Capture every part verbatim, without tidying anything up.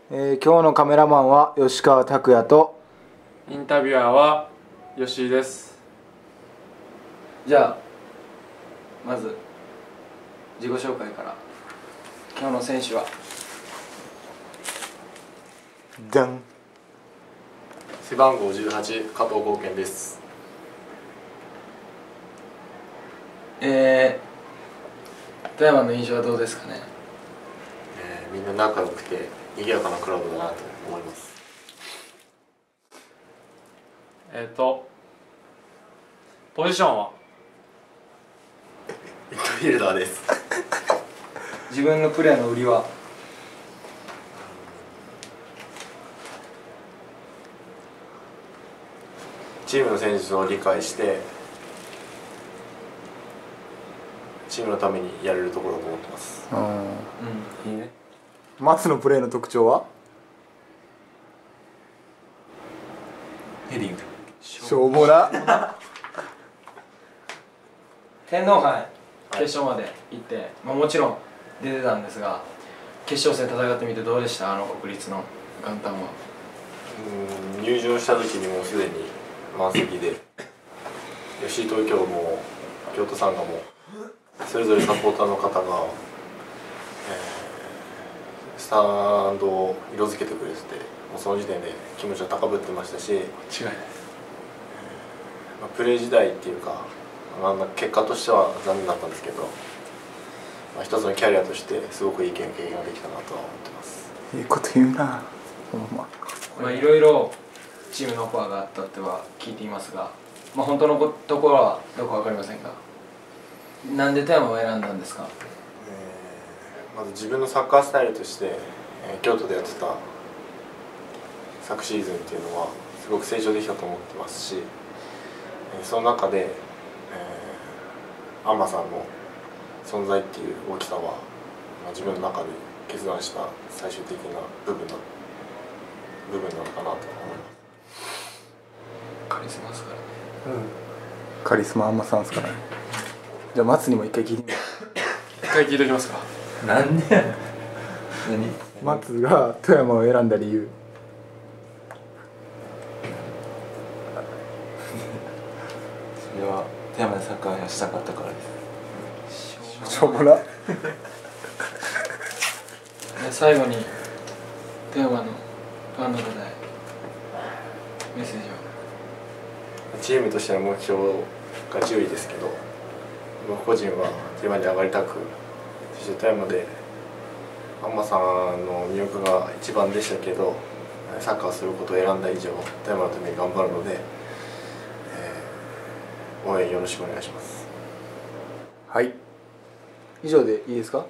えー、今日のカメラマンは吉川拓也とインタビュアーは吉井です。 じゃあまず自己紹介から。今日の選手はじゃん。 背番号じゅうはち加藤剛健です。 えー、富山の印象はどうですかね。 えー、みんな仲良くて賑やかなクラブだなと思います。 えっ、ー、とポジションはミッドフィルダーです。 自分のプレーの売りはチームの戦術を理解してチームのためにやれるところだと思ってます。 うん、いいね。松のプレーの特徴はヘディング。 しょうもな。天皇杯決勝まで行って、まあ、もちろん出てたんですが、決勝戦戦ってみてどうでした？あの国立の元旦は。 うん、入場した時にもうすでに満席で、吉井東京も京都サンガもそれぞれサポーターの方が、えー、スタンドを色づけてくれてて、もうその時点で気持ちは高ぶってましたし、違いない、まあ、プレー時代っていうか、まあ、結果としては残念だったんですけど、まあ、一つのキャリアとしてすごくいい経験ができたなとは思ってます。いいこと言うな。ほんま。まあいろいろチームのオファーがあったっては聞いていますが、まあ、本当のところはどこか分かりませんが、なんで富山を選んだんですか？ えー、まず自分のサッカースタイルとして、えー、京都でやってた昨シーズンっていうのはすごく成長できたと思ってますし、えー、その中で、えー、アンマさんの存在っていう大きさは、まあ、自分の中で決断した最終的な部分だ部分なのかなと思います。 カリスマですからね。 うん、カリスマアンマさんですからね。じゃあ松にも一回聞いてみよう。一回聞いておきますか。 なんで？何？松が富山を選んだ理由。 それは富山でサッカーがしたかったからです。 しょうもな。 最後に富山のファンの方へメッセージを。 チームとしての目標が強いですけど、僕個人は富山に上がりたく、そして富山でアンマさんの魅力が一番でしたけど、サッカーをすることを選んだ以上富山のために頑張るので、えー、応援よろしくお願いします。 はい、以上でいいですか？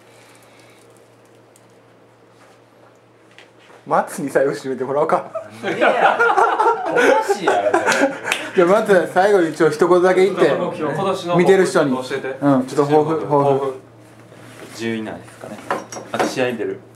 松に最後締めてもらおうか。 いやおかしいやろ。 じゃあまず最後に一応一言だけ言って見てる人に、うん、ちょっと抱負抱負じゅうい以内ですかね。あと試合に出る。